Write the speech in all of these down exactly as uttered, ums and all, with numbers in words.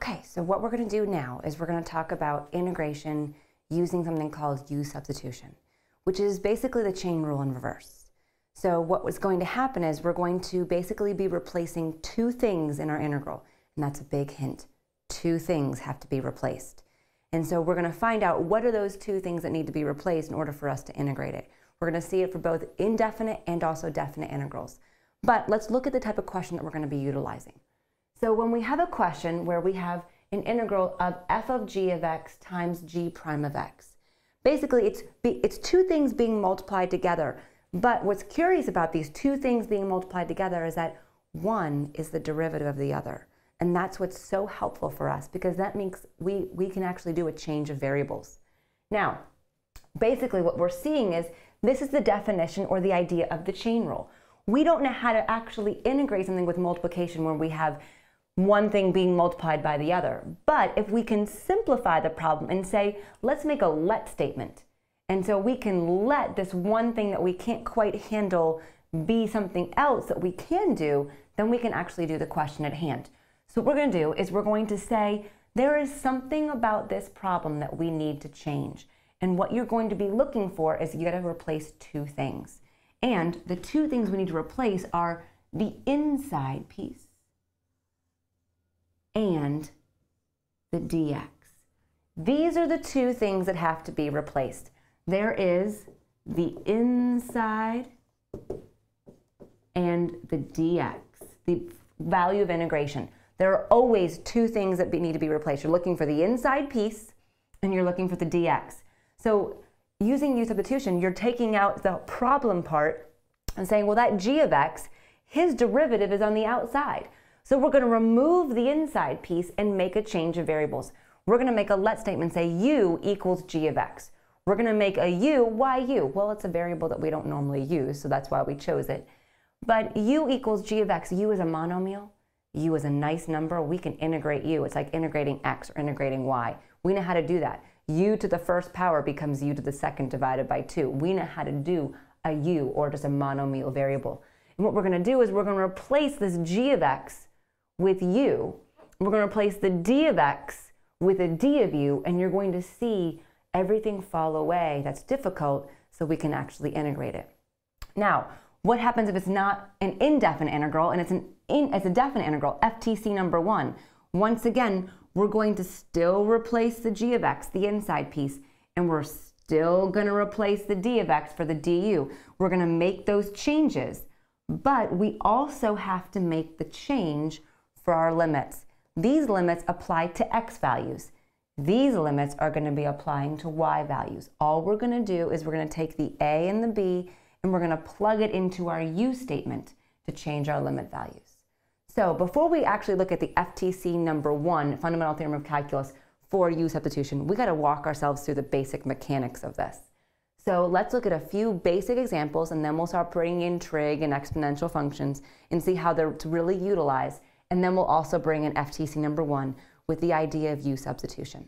Okay, so what we're going to do now is we're going to talk about integration using something called U substitution, which is basically the chain rule in reverse. So what was going to happen is we're going to basically be replacing two things in our integral, and that's a big hint. Two things have to be replaced. And so we're going to find out what are those two things that need to be replaced in order for us to integrate it. We're going to see it for both indefinite and also definite integrals. But let's look at the type of question that we're going to be utilizing. So when we have a question where we have an integral of f of g of x times g prime of x, basically it's, it's two things being multiplied together. But what's curious about these two things being multiplied together is that one is the derivative of the other. And that's what's so helpful for us, because that means we, we can actually do a change of variables. Now, basically what we're seeing is this is the definition or the idea of the chain rule. We don't know how to actually integrate something with multiplication where we have one thing being multiplied by the other. But if we can simplify the problem and say, let's make a let statement. And so we can let this one thing that we can't quite handle be something else that we can do, then we can actually do the question at hand. So what we're going to do is we're going to say there is something about this problem that we need to change. And what you're going to be looking for is you got to replace two things. And the two things we need to replace are the inside piece and the dx. These are the two things that have to be replaced. There is the inside and the dx, the value of integration. There are always two things that need to be replaced. You're looking for the inside piece and you're looking for the dx. So using U substitution, you're taking out the problem part and saying, well, that g of x, his derivative is on the outside. So we're going to remove the inside piece and make a change of variables. We're going to make a let statement, say u equals g of x. We're going to make a u, why u? Well, it's a variable that we don't normally use, so that's why we chose it. But u equals g of x. U is a monomial. U is a nice number. We can integrate u. It's like integrating x or integrating y. We know how to do that. U to the first power becomes u to the second divided by two. We know how to do a u, or just a monomial variable. And what we're going to do is we're going to replace this g of x with u. We're going to replace the d of x with a d of u, and you're going to see everything fall away that's difficult, so we can actually integrate it. Now, what happens if it's not an indefinite integral and it's an in, it's a definite integral, F T C number one? Once again, we're going to still replace the g of x, the inside piece, and we're still going to replace the d of x for the du. We're going to make those changes, but we also have to make the change for our limits. These limits apply to x values. These limits are going to be applying to y values. All we're going to do is we're going to take the a and the b and we're going to plug it into our u statement to change our limit values. So before we actually look at the F T C number one, fundamental theorem of calculus for U substitution, we got to walk ourselves through the basic mechanics of this. So let's look at a few basic examples, and then we'll start bringing in trig and exponential functions and see how they're really utilized. And then we'll also bring in F T C number one with the idea of U substitution.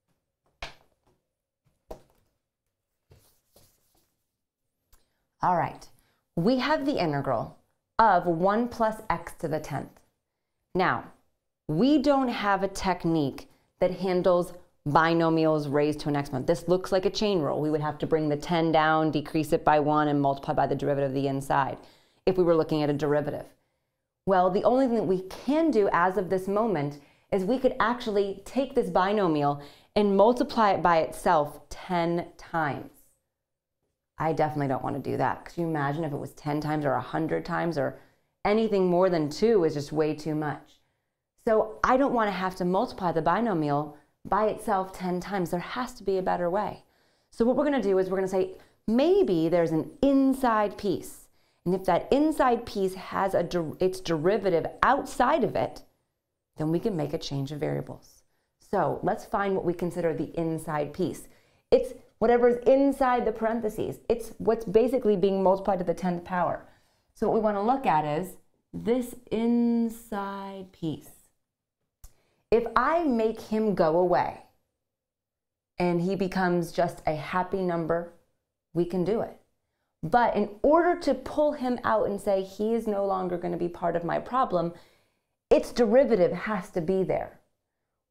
All right, we have the integral of one plus x to the tenth. Now, we don't have a technique that handles binomials raised to an exponent. This looks like a chain rule. We would have to bring the ten down, decrease it by one, and multiply by the derivative of the inside if we were looking at a derivative. Well, the only thing that we can do as of this moment is we could actually take this binomial and multiply it by itself ten times. I definitely don't want to do that. Could you imagine if it was ten times or one hundred times, or anything more than two is just way too much. So I don't want to have to multiply the binomial by itself ten times. There has to be a better way. So what we're going to do is we're going to say maybe there's an inside piece. And if that inside piece has a der its derivative outside of it, then we can make a change of variables. So let's find what we consider the inside piece. It's whatever's inside the parentheses. It's what's basically being multiplied to the tenth power. So what we want to look at is this inside piece. If I make him go away and he becomes just a happy number, we can do it. But in order to pull him out and say he is no longer going to be part of my problem, its derivative has to be there.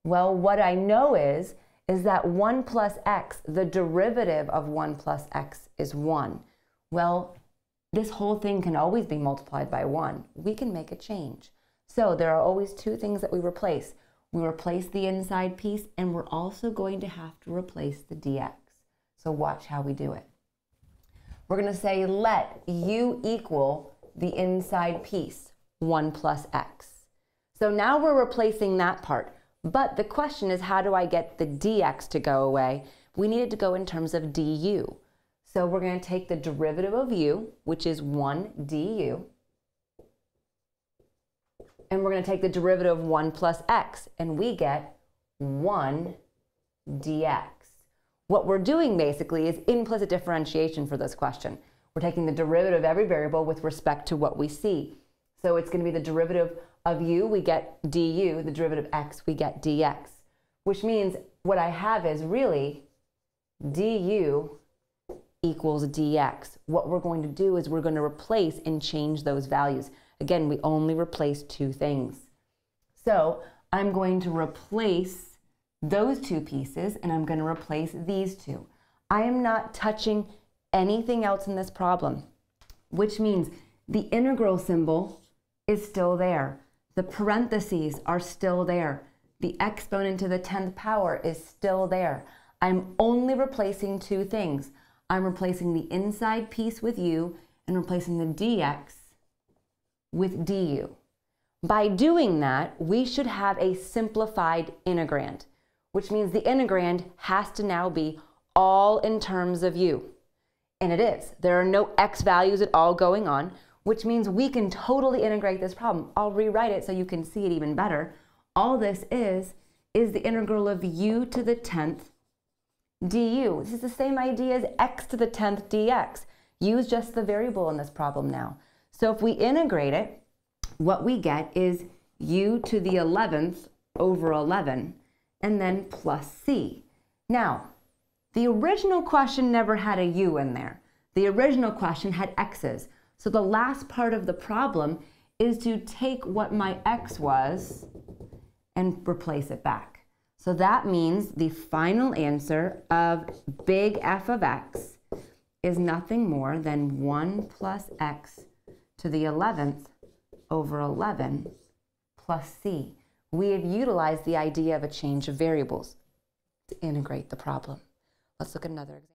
Well, what I know is, is that one plus x, the derivative of one plus x is one. Well, this whole thing can always be multiplied by one. We can make a change. So there are always two things that we replace. We replace the inside piece, and we're also going to have to replace the dx. So watch how we do it. We're going to say let u equal the inside piece, one plus x. So now we're replacing that part. But the question is, how do I get the dx to go away? We need it to go in terms of du. So we're going to take the derivative of u, which is one du, and we're going to take the derivative of one plus x, and we get one dx. What we're doing basically is implicit differentiation for this question. We're taking the derivative of every variable with respect to what we see. So it's going to be the derivative of u, we get du, the derivative of x, we get dx, which means what I have is really du equals dx. What we're going to do is we're going to replace and change those values. Again, we only replace two things. So I'm going to replace those two pieces, and I'm going to replace these two. I am not touching anything else in this problem, which means the integral symbol is still there. The parentheses are still there. The exponent to the tenth power is still there. I'm only replacing two things. I'm replacing the inside piece with u and replacing the dx with du. By doing that, we should have a simplified integrand, which means the integrand has to now be all in terms of u. And it is. There are no x values at all going on, which means we can totally integrate this problem. I'll rewrite it so you can see it even better. All this is, is the integral of u to the tenth du. This is the same idea as x to the tenth dx. U is just the variable in this problem now. So if we integrate it, what we get is u to the eleventh over eleven, and then plus c. Now, the original question never had a u in there. The original question had x's. So the last part of the problem is to take what my x was and replace it back. So that means the final answer of big F of x is nothing more than one plus x to the eleventh over eleven plus c. We have utilized the idea of a change of variables to integrate the problem. Let's look at another example.